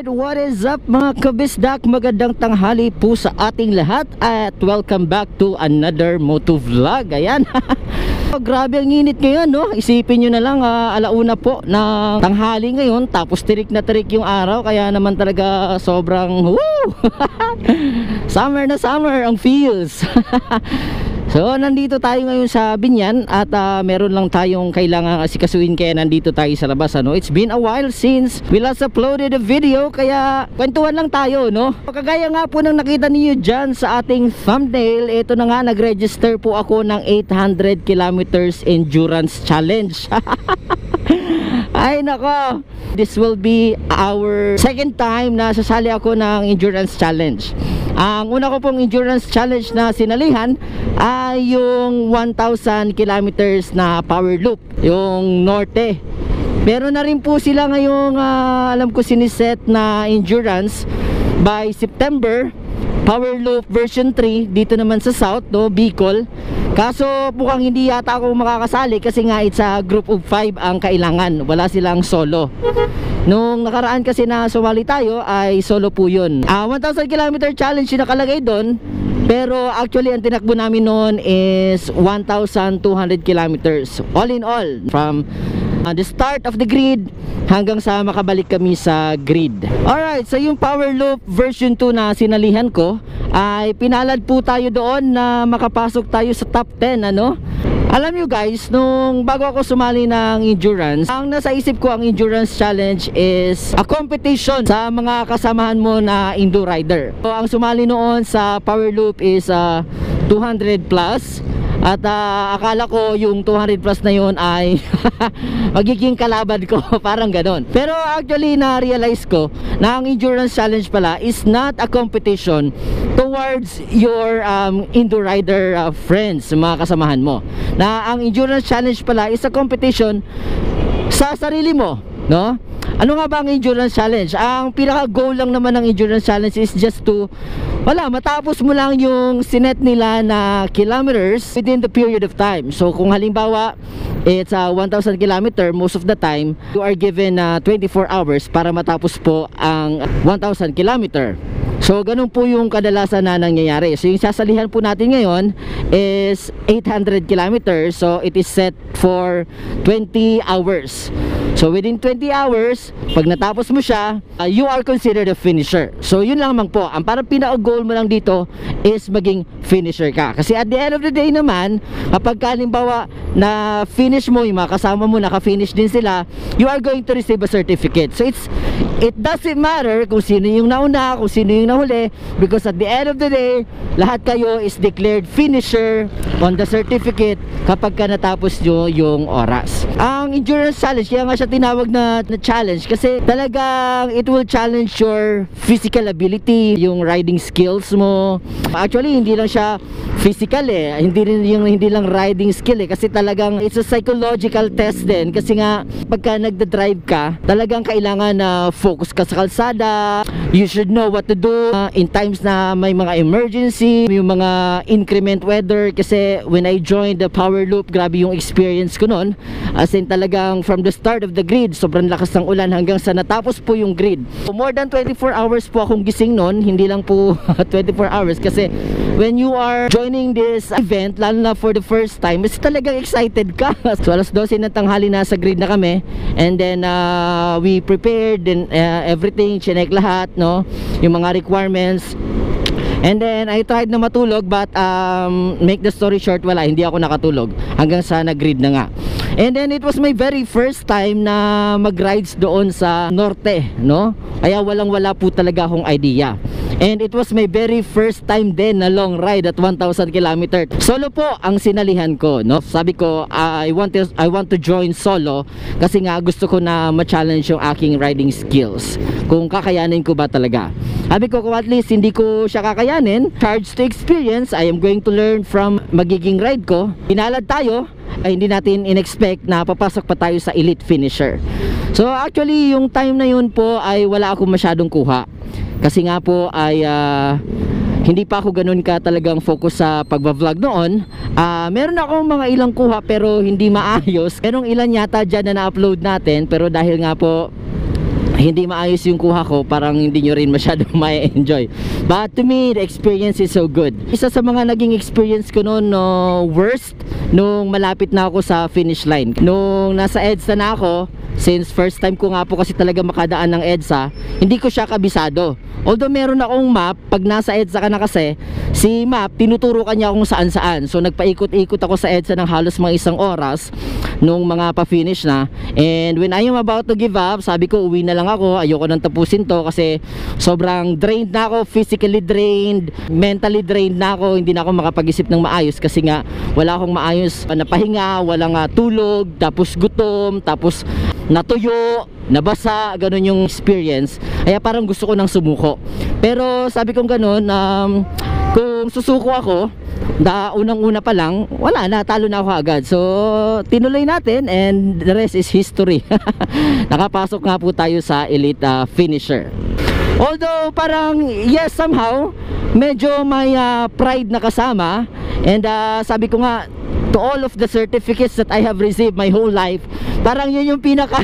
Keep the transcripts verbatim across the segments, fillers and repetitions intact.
Alright, what is up mga kabisdak? Magandang tanghali po sa ating lahat at welcome back to another moto vlog. Ayan. Grabe ang init ngayon, no? Isipin nyo na lang, uh, alauna po ng tanghali ngayon, tapos tirik na tirik yung araw, kaya naman talaga sobrang woo! Summer na summer ang feels. So nandito tayo ngayon sa Binyan at uh, meron lang tayong kailangan asikasuhin, kaya nandito tayo sa labas, ano? It's been a while since we last uploaded a video, kaya kwentuhan lang tayo, no? Kagaya nga po ng nakita niyo dyan sa ating thumbnail, ito na nga, nag-register po ako ng eight hundred kilometers endurance challenge. Ay nako, this will be our second time na sasali ako ng endurance challenge. Ang una ko pong endurance challenge na sinalihan ay yung one thousand kilometers na power loop, yung norte. Meron na rin po sila ngayong uh, alam ko siniset na endurance by September, power loop version three dito naman sa south, no, Bicol. Kaso mukhang hindi yata ako makakasali kasi nga it's a group of five ang kailangan, wala silang solo. Nung nakaraan kasi na sumali tayo ay solo po yun. uh, one thousand kilometer challenge yung nakalagay doon, pero actually ang tinakbo namin noon is one thousand two hundred kilometers all in all, from uh, the start of the grid hanggang sa makabalik kami sa grid. Alright, so yung power loop version two na sinalihan ko ay pinalad po tayo doon na makapasok tayo sa top ten, ano? Alam nyo guys, nung bago ako sumali ng endurance, ang nasa isip ko ang endurance challenge is a competition sa mga kasamahan mo na Indo rider. So ang sumali noon sa power loop is uh, two hundred plus. At uh, akala ko yung two hundred plus na yun ay magiging kalaban ko, parang ganon. Pero actually na-realize ko na ang endurance challenge pala is not a competition towards your um, Indo rider uh, friends, mga kasamahan mo. Na ang endurance challenge pala is a competition sa sarili mo, no? Ano nga ba ang endurance challenge? Ang pinaka goal lang naman ng endurance challenge is just to wala, matapos mo lang yung sinet nila na kilometers within the period of time. So kung halimbawa it's uh, one thousand kilometer, most of the time you are given uh, twenty-four hours para matapos po ang one thousand kilometer. So ganun po yung kadalasan na nangyayari. So yung sasalihan po natin ngayon is eight hundred kilometers. So it is set for twenty hours. So within twenty hours, pag natapos mo siya, uh, you are considered a finisher. So yun lang po. Ang parang pinaka-goal mo lang dito is maging finisher ka. Kasi at the end of the day naman, kapag halimbawa na finish mo, yung mga kasama mo naka-finish din sila, you are going to receive a certificate. So it's it doesn't matter kung sino yung nauna, kung sino yung nahuli, because at the end of the day, lahat kayo is declared finisher on the certificate kapag ka natapos nyo yung oras. Ang endurance challenge, kaya nga siya tinawag na, na challenge kasi talagang it will challenge your physical ability, yung riding skills mo. Actually hindi lang siya physical eh, hindi rin yung hindi lang riding skill eh, kasi talagang it's a psychological test din, kasi nga pagka nagda-drive ka, talagang kailangan na focus ka sa kalsada. You should know what to do uh, in times na may mga emergency, yung mga inclement weather. Kasi when I joined the power loop, grabe yung experience ko noon, as in talagang from the start of the grid, sobrang lakas ng ulan hanggang sa natapos po yung grid. So, more than twenty-four hours po akong gising noon, hindi lang po twenty-four hours, kasi when you are joining this event, lalo na for the first time, is talagang excited ka. So alas dose ng tanghali na sa grid na kami, and then uh, we prepared and uh, everything, chinek lahat, no, yung mga requirements. And then I tried na matulog, but um, make the story short, wala, hindi ako nakatulog hanggang sa nag-grid na nga. And then it was my very first time na mag-rides doon sa norte, no? Kaya walang wala po talaga akong idea. And it was my very first time din na long ride at one thousand kilometer. Solo po ang sinalihan ko, no? Sabi ko, uh, I want to I want to join solo kasi nga gusto ko na ma-challenge yung aking riding skills. Kung kakayanin ko ba talaga. Sabi ko, kung at least hindi ko siya kakayanin, charge to experience, I am going to learn from magiging ride ko. Pinalad tayo, ay hindi natin in-expect na papasok pa tayo sa elite finisher. So actually yung time na yun po ay wala akong masyadong kuha, kasi nga po ay uh, hindi pa ako ganun ka talagang focus sa pagbablog noon. uh, Meron akong mga ilang kuha pero hindi maayos. Merong ilan yata dyan na na-upload natin, pero dahil nga po hindi maayos yung kuha ko, parang hindi nyo rin masyado ma-enjoy. But to me, the experience is so good. Isa sa mga naging experience ko noon, no, worst, nung malapit na ako sa finish line. Nung nasa EDSA na ako, since first time ko nga po kasi talaga makadaan ng EDSA, hindi ko siya kabisado. Although meron akong map, pag nasa EDSA ka na kasi, si map, tinuturo ka niya kung saan saan. So nagpaikot-ikot ako sa EDSA ng halos mga isang oras nung mga pa-finish na. And when I am about to give up, sabi ko uwi na lang ako, ayoko nang tapusin to kasi sobrang drained na ako, physically drained, mentally drained na ako, hindi na ako makapag-isip ng maayos kasi nga wala akong maayos na pahinga, walang uh, tulog, tapos gutom, tapos natuyo, nabasa, ganun yung experience. Kaya parang gusto ko nang sumuko. Pero sabi kong ganun, um, kung susuko ako, da unang-una pa lang, wala na, talo na ako agad. So, tinuloy natin and the rest is history. Nakapasok nga po tayo sa elite uh, finisher. Although parang yes, somehow medyo may uh, pride na kasama. And uh, sabi ko nga, to all of the certificates that I have received my whole life, parang yun yung pinaka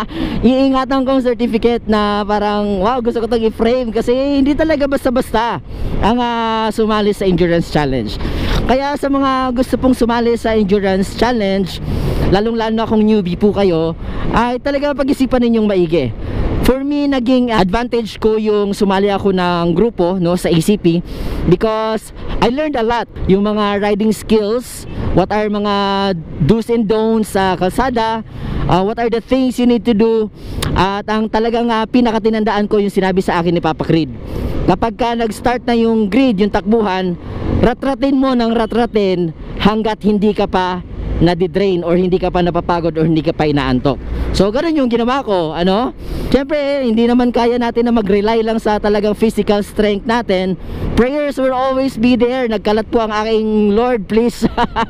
iingatan kong certificate na parang wow, gusto ko itong i-frame kasi hindi talaga basta-basta ang uh, sumali sa endurance challenge. Kaya sa mga gusto pong sumali sa endurance challenge, lalong lalo na kung newbie po kayo, ay talaga pag-isipan ninyong maigi. For me, naging advantage ko yung sumali ako ng grupo, no, sa A C P because I learned a lot. Yung mga riding skills, what are mga do's and don'ts sa kalsada, uh, what are the things you need to do. At ang talagang uh, pinakatinandaan ko yung sinabi sa akin ni Papa Creed. Kapag ka nag-start na yung grid, yung takbuhan, ratratin mo ng ratratin hanggat hindi ka pa nadidrain or hindi ka pa napapagod or hindi ka pa inaantok. So ganun yung ginawa ko, ano? Siyempre, hindi naman kaya natin na mag-rely lang sa talagang physical strength natin. Prayers will always be there. Nagkalat po ang aking Lord, please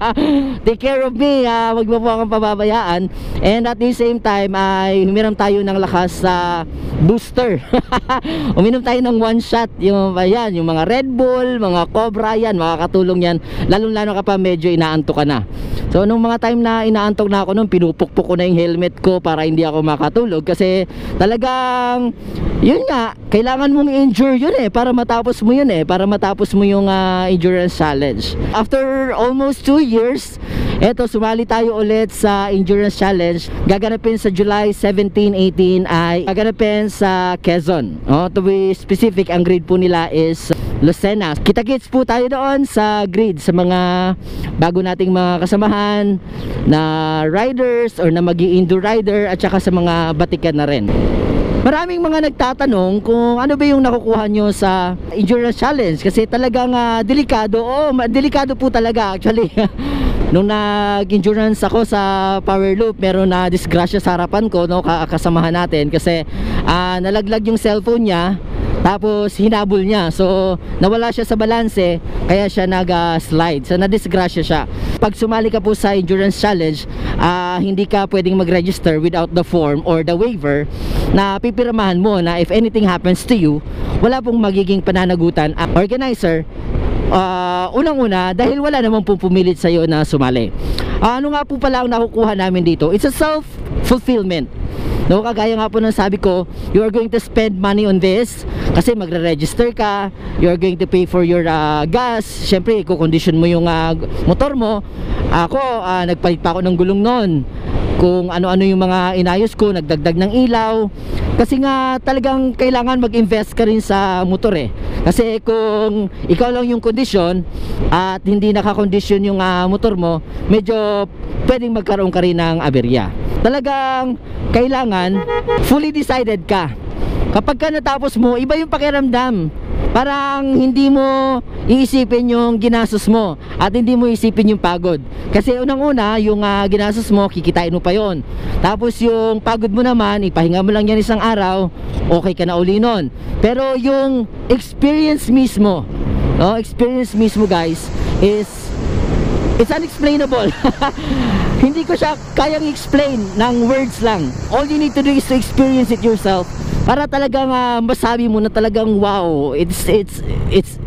take care of me, uh, wag mo po akong pababayaan. And at the same time, ay humiram tayo ng lakas sa booster. Uminom tayo ng one shot, yung, ayan, yung mga Red Bull, mga Cobra, yan, makakatulong yan, lalong lalo ka pa medyo inaantok ka na. So nung mga time na inaantok na ako, nung pinupukpok ko na yung helmet ko para hindi ako makatulog kasi talagang yun nga, kailangan mong endure yun eh para matapos mo yun eh, para matapos mo yung uh, endurance challenge. After almost two years, eto, sumali tayo ulit sa endurance challenge. Gaganapin sa July seventeen eighteen ay gaganapin sa Quezon. Oh, to be specific, ang grade po nila is Lucena. Kita-kits po tayo doon sa grid sa mga bago nating mga kasamahan na riders or na magi-indoor rider at saka sa mga batikan na rin. Maraming mga nagtatanong kung ano ba yung nakukuha nyo sa endurance challenge kasi talagang uh, delikado. Oh, delikado po talaga actually. Nung nag-endurance ako sa power loop, meron na disgrasya sa harapan ko, no, kasamahan natin kasi uh, nalaglag yung cellphone niya. Tapos hinabol niya, so nawala siya sa balanse, kaya siya nag-slide, so nadisgrasya siya. Pag sumali ka po sa endurance challenge, uh, hindi ka pwedeng mag-register without the form or the waiver na pipirmahan mo na if anything happens to you, wala pong magiging pananagutan ang organizer. Uh, unang-una, dahil wala namang pong pumilit sa'yo na sumali. Uh, ano nga po pala ang nakukuha namin dito? It's a self-fulfillment. No, kagaya nga po ng sabi ko, you are going to spend money on this kasi magre-register ka, you are going to pay for your uh, gas. Syempre, i-condition mo yung uh, motor mo. Ako, uh, nagpalit pa ako ng gulong noon. Kung ano-ano yung mga inayos ko, nagdagdag ng ilaw. Kasi nga talagang kailangan mag-invest ka rin sa motor eh. Kasi kung ikaw lang yung kondisyon at hindi nakakondisyon yung uh, motor mo, medyo pwedeng magkaroon ka rin ng aberya. Talagang kailangan fully decided ka. Kapag ka natapos mo, iba yung pakiramdam. Parang hindi mo iisipin yung ginastos mo at hindi mo isipin yung pagod. Kasi unang-una, yung uh, ginastos mo, kikitain mo pa yon. Tapos yung pagod mo naman, ipahinga mo lang yan isang araw, okay ka na uli nun. Pero yung experience mismo, no, experience mismo guys, is it's unexplainable. Hindi ko siya kayang explain ng words lang. All you need to do is to experience it yourself para talagang uh, masabi mo na talagang wow, it's it's it's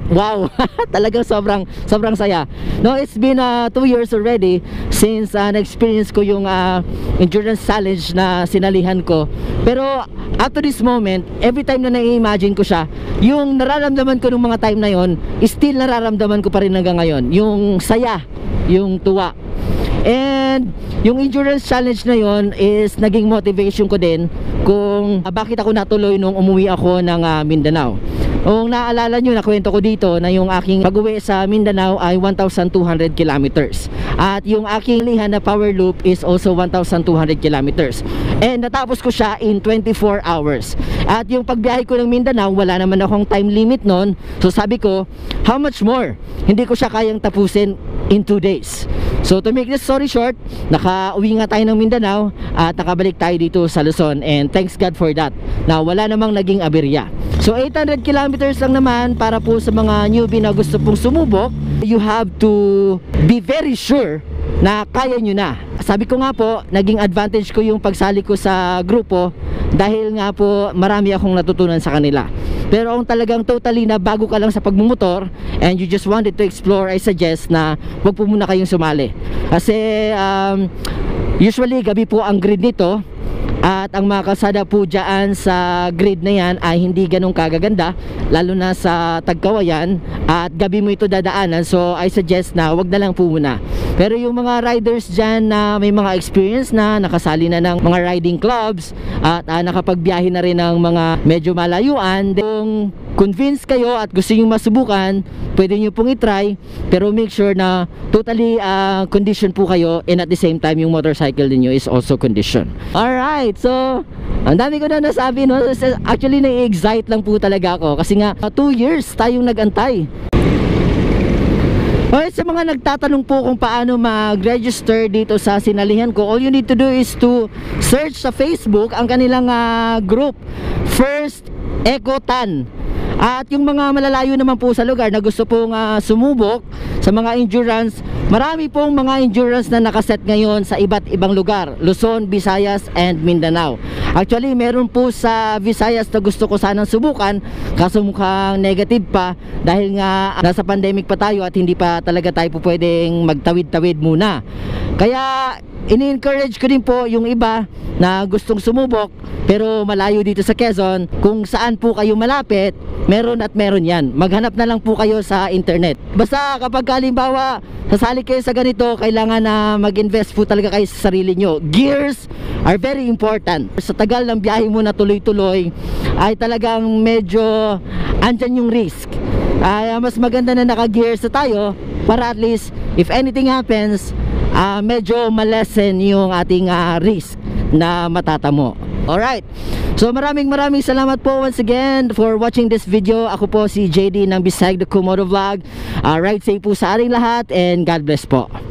wow, talagang sobrang sobrang saya. No, it's been uh, two years already since uh, na-experience ko yung uh, endurance challenge na sinalihan ko. Pero up to this moment, every time na na-imagine ko siya, yung nararamdaman ko nung mga time na yon, still nararamdaman ko pa rin hanggang ngayon. Yung saya, yung tuwa. And yung endurance challenge na yon is naging motivation ko din kung uh, bakit ako natuloy nung umuwi ako ng uh, Mindanao. Kung naalala nyo, nakwento ko dito na yung aking pag-uwi sa Mindanao ay one thousand two hundred kilometers. At yung aking lihan na power loop is also one thousand two hundred kilometers. And natapos ko siya in twenty-four hours. At yung pagbiyahe ko ng Mindanao, wala naman akong time limit nun. So sabi ko, how much more? Hindi ko siya kayang tapusin in two days. So to make this story short, nakauwi nga tayo ng Mindanao at nakabalik tayo dito sa Luzon, and thanks God for that, na wala namang naging aberya. So eight hundred kilometers lang naman para po sa mga newbie na gusto pong sumubok. You have to be very sure na kaya nyo na. Sabi ko nga po, naging advantage ko yung pagsali ko sa grupo dahil nga po marami akong natutunan sa kanila. Pero kung talagang totally na bago ka lang sa pagmumotor and you just wanted to explore, I suggest na wag po muna kayong sumali. Kasi um, usually gabi po ang grid nito, at ang mga kalsada po dyan sa grid na yan ay hindi ganun kagaganda, lalo na sa Tagkawayan, at gabi mo ito dadaanan. So I suggest na wag na lang po muna. Pero yung mga riders dyan na may mga experience na, nakasali na ng mga riding clubs at uh, nakapagbiyahe na rin ng mga medyo malayuan, kung convince kayo at gusto nyo masubukan, pwede nyo pong itry, pero make sure na totally uh, condition po kayo, and at the same time yung motorcycle ninyo is also condition. Alright, so ang dami ko na nasabi, no? Actually na-excite lang po talaga ako kasi nga uh, two years tayong nag-antay. Okay, sa mga nagtatanong po kung paano mag-register dito sa sinalihan ko, all you need to do is to search sa Facebook ang kanilang uh, group, First Ecotan. At yung mga malalayo naman po sa lugar na gusto pong uh, sumubok sa mga endurance, marami pong mga endurance na nakaset ngayon sa iba't ibang lugar, Luzon, Visayas, and Mindanao. Actually, meron po sa Visayas na gusto ko sanang subukan, kaso mukhang negative pa dahil nga nasa pandemic pa tayo at hindi pa talaga tayo po pwedeng magtawid-tawid muna. Kaya ini-encourage ko din po yung iba na gustong sumubok pero malayo dito sa Quezon, kung saan po kayo malapit, meron at meron yan. Maghanap na lang po kayo sa internet. Basta kapag halimbawa sasali kayo sa ganito, kailangan na mag-invest po talaga kayo sa sarili nyo. Gears are very important. Sa tagal ng biyahe mo na tuloy-tuloy ay talagang medyo andyan yung risk. Ay mas maganda na naka-gears na tayo para at least if anything happens, uh, medyo malesen yung ating uh, risk na matatamo. Alright, so maraming maraming salamat po once again for watching this video. Ako po si J D ng Bisayg the Kumoto Vlog. uh, Ride safe po sa ating lahat and God bless po.